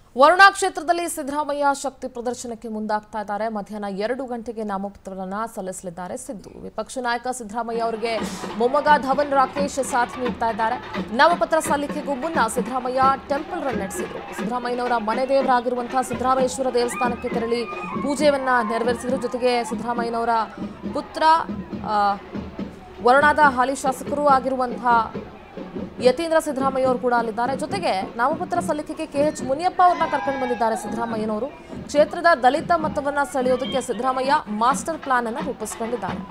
ವರುಣಾ ಕ್ಷೇತ್ರದಲ್ಲಿ ಸಿದ್ದರಾಮಯ್ಯ ಶಕ್ತಿ ಪ್ರದರ್ಶನಕ್ಕೆ ಮುಂದಾಗ್ತಾ ಇದ್ದಾರೆ. ಮಧ್ಯಾಹ್ನ 2 ಗಂಟೆಗೆ ನಾಮಪತ್ರಗಳನ್ನು ಸಲ್ಲಿಸಲಿದ್ದಾರೆ ಸಿದ್ದು. ವಿಪಕ್ಷ ನಾಯಕ ಸಿದ್ದರಾಮಯ್ಯ ಅವರಿಗೆ ಮೊಮ್ಮಗ ಧವನ್ ರಾಕೇಶ್ ಸಾಥ್ ನೀಡ್ತಾ ಇದ್ದಾರೆ. ನಾಮಪತ್ರ ಸಲ್ಲಿಕೆಗೂ ಮುನ್ನ ಸಿದ್ದರಾಮಯ್ಯ ಟೆಂಪಲ್ ರನ್ ನಡೆಸಿದರು. ಸಿದ್ದರಾಮಯ್ಯನವರ ಮನೆ ದೇವರಾಗಿರುವಂತಹ ಸಿದ್ದರಾಮೇಶ್ವರ ದೇವಸ್ಥಾನಕ್ಕೆ ತೆರಳಿ ಪೂಜೆಯನ್ನ ನೆರವೇರಿಸಿದರು. ಜೊತೆಗೆ ಸಿದ್ದರಾಮಯ್ಯನವರ ಪುತ್ರ ವರುಣಾದ ಹಾಲಿ ಶಾಸಕರು ಆಗಿರುವಂತಹ ಯತೀಂದ್ರ ಸಿದ್ದರಾಮಯ್ಯ ಅವರು ಕೂಡ ಅಲ್ಲಿದ್ದಾರೆ. ಜೊತೆಗೆ ನಾಮಪತ್ರ ಸಲ್ಲಿಕೆಗೆ KH ಮುನಿಯಪ್ಪ ಅವರನ್ನ ಕರ್ಕೊಂಡು ಬಂದಿದ್ದಾರೆ ಸಿದ್ದರಾಮಯ್ಯನವರು. ಕ್ಷೇತ್ರದ ದಲಿತ ಮತವನ್ನ ಸೆಳೆಯೋದಕ್ಕೆ ಸಿದ್ದರಾಮಯ್ಯ ಮಾಸ್ಟರ್ ಪ್ಲಾನ್ ಅನ್ನು ರೂಪಿಸಿಕೊಂಡಿದ್ದಾರೆ.